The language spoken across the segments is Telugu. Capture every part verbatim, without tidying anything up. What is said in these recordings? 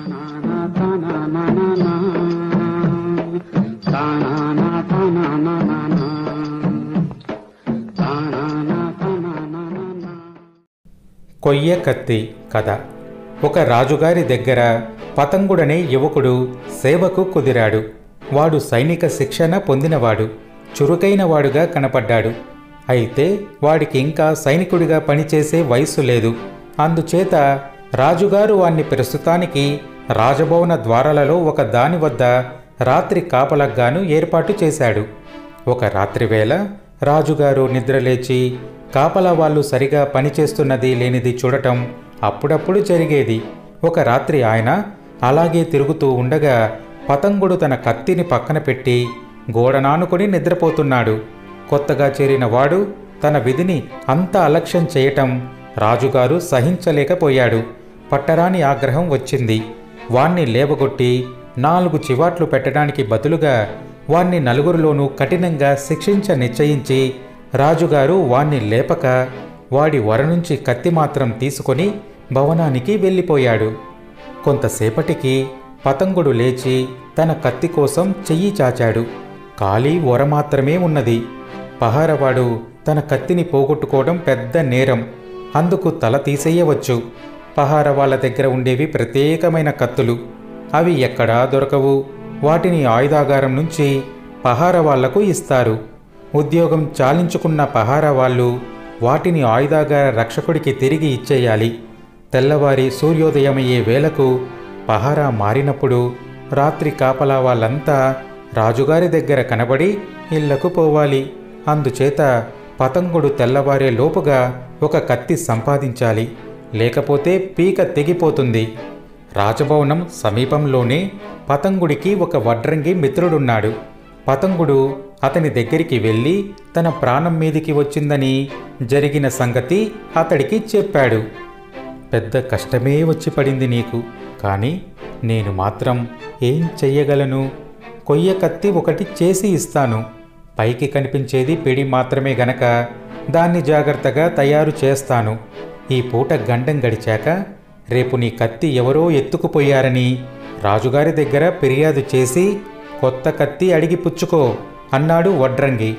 కొయ్య కత్తి కథ. ఒక రాజుగారి దగ్గర పతంగుడనే యువకుడు సేవకు కుదిరాడు. వాడు సైనిక శిక్షణ పొందినవాడు, చురుకైన వాడుగా కనపడ్డాడు. అయితే వాడికి ఇంకా సైనికుడిగా పనిచేసే వయస్సు లేదు. అందుచేత రాజుగారు వాణ్ణి ప్రస్తుతానికి రాజభవన ద్వారాలలో ఒక దాని వద్ద రాత్రి కాపలగ్గాను ఏర్పాటు చేశాడు. ఒక రాత్రివేళ రాజుగారు నిద్రలేచి కాపలా వాళ్ళు సరిగా పనిచేస్తున్నది లేనిది చూడటం అప్పుడప్పుడు జరిగేది. ఒక రాత్రి ఆయన అలాగే తిరుగుతూ ఉండగా పతంగుడు తన కత్తిని పక్కన పెట్టి గోడనానుకొని నిద్రపోతున్నాడు. కొత్తగా చేరిన వాడు తన విధిని అంత అలక్ష్యం చేయటం రాజుగారు సహించలేకపోయాడు. పట్టరాని ఆగ్రహం వచ్చింది. వాణ్ణి లేవగొట్టి నాలుగు చివాట్లు పెట్టడానికి బదులుగా వాణ్ణి నలుగురిలోనూ కఠినంగా శిక్షించ నిశ్చయించి రాజుగారు వాణ్ణి లేపక వాడి వర నుంచి కత్తి మాత్రం తీసుకొని భవనానికి వెళ్ళిపోయాడు. కొంతసేపటికి పతంగుడు లేచి తన కత్తి కోసం చెయ్యి చాచాడు. ఖాళీ వర మాత్రమే ఉన్నది. పహారవాడు తన కత్తిని పోగొట్టుకోవడం పెద్ద నేరం. అందుకు తల తీసేయవచ్చు. పహార వాళ్ళ దగ్గర ఉండేవి ప్రత్యేకమైన కత్తులు. అవి ఎక్కడా దొరకవు. వాటిని ఆయుధాగారం నుంచి పహార వాళ్లకు ఇస్తారు. ఉద్యోగం చాలించుకున్న పహార వాళ్ళు వాటిని ఆయుధాగార రక్షకుడికి తిరిగి ఇచ్చేయాలి. తెల్లవారి సూర్యోదయమయ్యే వేళకు పహారా మారినప్పుడు రాత్రి కాపలా వాళ్ళంతా రాజుగారి దగ్గర కనబడి ఇళ్లకు పోవాలి. అందుచేత పతంగుడు తెల్లవారే లోపుగా ఒక కత్తి సంపాదించాలి, లేకపోతే పీక తెగిపోతుంది. రాజభవనం సమీపంలోనే పతంగుడికి ఒక వడ్రంగి మిత్రుడున్నాడు. పతంగుడు అతని దగ్గరికి వెళ్ళి తన ప్రాణం మీదికి వచ్చిందని జరిగిన సంగతి అతడికి చెప్పాడు. పెద్ద కష్టమే వచ్చి పడింది నీకు, కానీ నేను మాత్రం ఏం చెయ్యగలను? కొయ్య కత్తి ఒకటి చేసి ఇస్తాను. పైకి కనిపించేది పిడి మాత్రమే గనక దాన్ని జాగ్రత్తగా తయారు చేస్తాను. ఈ పూట గండం గడిచాక రేపు నీ కత్తి ఎవరో ఎత్తుకుపోయారని రాజుగారి దగ్గర ఫిర్యాదు చేసి కొత్త కత్తి అడిగి పుచ్చుకో అన్నాడు వడ్రంగి.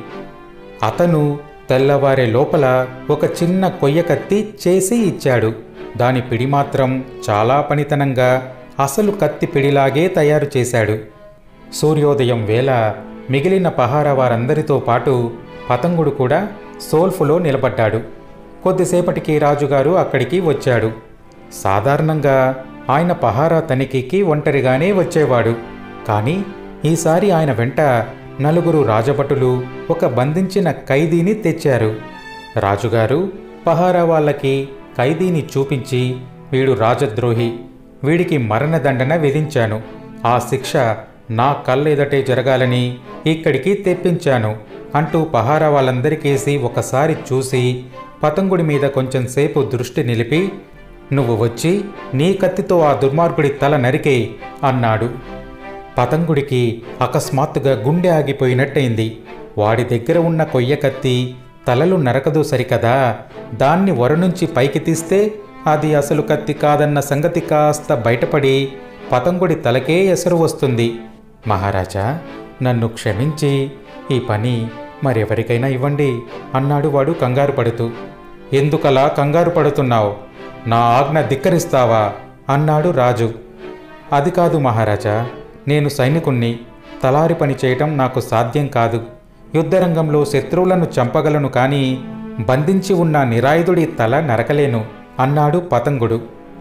అతను తెల్లవారే లోపల ఒక చిన్న కొయ్య కత్తి చేసి ఇచ్చాడు. దాని పిడి మాత్రం చాలా పనితనంగా అసలు కత్తి పిడిలాగే తయారు చేశాడు. సూర్యోదయం వేళ మిగిలిన పహారా వారందరితో పాటు పతంగుడు కూడా సోల్ఫులో నిలబడ్డాడు. కొద్దిసేపటికి రాజుగారు అక్కడికి వచ్చాడు. సాధారణంగా ఆయన పహారా తనిఖీకి ఒంటరిగానే వచ్చేవాడు. కానీ ఈసారి ఆయన వెంట నలుగురు రాజభటులు ఒక బంధించిన ఖైదీని తెచ్చారు. రాజుగారు పహారా వాళ్ళకి ఖైదీని చూపించి, వీడు రాజద్రోహి, వీడికి మరణదండన విధించాను. ఆ శిక్ష నా కళ్ళెదటే జరగాలని ఇక్కడికి తెప్పించాను అంటూ పహారా వాళ్ళందరికేసి ఒకసారి చూసి పతంగుడి మీద కొంచెం సేపు దృష్టి నిలిపి, నువ్వు వచ్చి నీ కత్తితో ఆ దుర్మార్గుడి తల నరికే అన్నాడు. పతంగుడికి అకస్మాత్తుగా గుండె ఆగిపోయినట్టయింది. వాడి దగ్గర ఉన్న కొయ్య కత్తి తలలు నరకదు సరికదా, దాన్ని వర నుంచి పైకి తీస్తే అది అసలు కత్తి కాదన్న సంగతి కాస్త బయటపడి పతంగుడి తలకే ఎసరు వస్తుంది. మహారాజా, నన్ను క్షమించి ఈ పని మరెవరికైనా ఇవ్వండి అన్నాడు వాడు కంగారు పడుతూ. ఎందుకలా కంగారు పడుతున్నావు? నా ఆజ్ఞ ధిక్కరిస్తావా అన్నాడు రాజు. అది కాదు మహారాజా, నేను సైనికుణ్ణి. తలారి పని చేయటం నాకు సాధ్యం కాదు. యుద్ధరంగంలో శత్రువులను చంపగలను, కానీ బంధించి ఉన్న నిరాయుధుడి తల నరకలేను అన్నాడు పతంగుడు.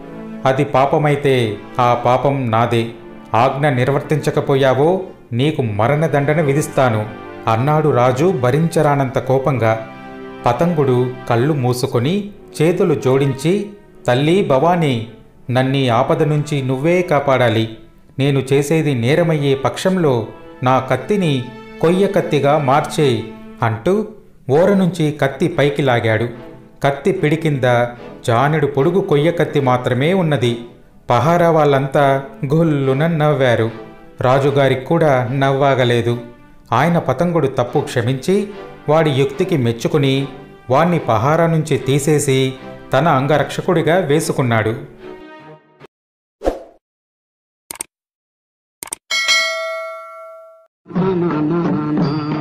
అది పాపమైతే ఆ పాపం నాదే. ఆజ్ఞ నిర్వర్తించకపోయావో నీకు మరణదండన విధిస్తాను అన్నాడు రాజు భరించరానంత కోపంగా. పతంగుడు కళ్ళు మూసుకొని చేతులు జోడించి, తల్లి భవానీ, నన్నీ ఆపద నుంచి నువ్వే కాపాడాలి. నేను చేసేది నేరమయ్యే పక్షంలో నా కత్తిని కొయ్య కత్తిగా మార్చే అంటూ ఓర నుంచి కత్తి పైకి లాగాడు. కత్తి పిడి కింద జానెడు పొడుగు కొయ్య కత్తి మాత్రమే ఉన్నది. పహారా వాళ్ళంతా గొల్లున నవ్వారు. రాజుగారికి కూడా నవ్వాగలేదు. ఆయన పతంగుడు తప్పు క్షమించి వాడి యుక్తికి మెచ్చుకుని వాణ్ణి పహారా నుంచి తీసేసి తన అంగరక్షకుడిగా వేసుకున్నాడు. నా నా నా నా నా.